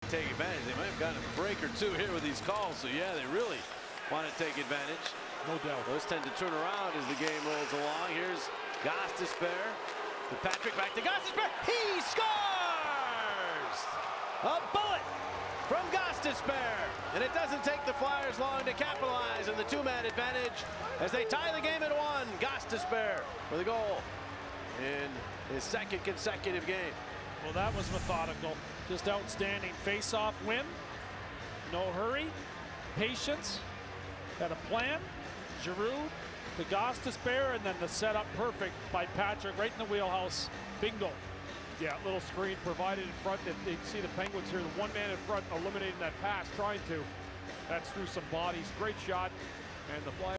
take advantage. They might have gotten a break or two here with these calls. So yeah, they really want to take advantage. No doubt. Those tend to turn around as the game rolls along. Here's Gostisbehere to Patrick, back to Gostisbehere. He scores! A bullet from Gostisbehere. And it doesn't take the Flyers long to capitalize on the two-man advantage as they tie the game at 1. Gostisbehere with a goal in his second consecutive game. Well, that was methodical. Just outstanding face-off win. No hurry. Patience. Had a plan. Giroux to Gostisbehere, and then the setup perfect by Patrick right in the wheelhouse. Bingo. Yeah, little screen provided in front. If they see the Penguins here, the one man in front eliminating that pass, trying to. That's through some bodies. Great shot. And the Flyers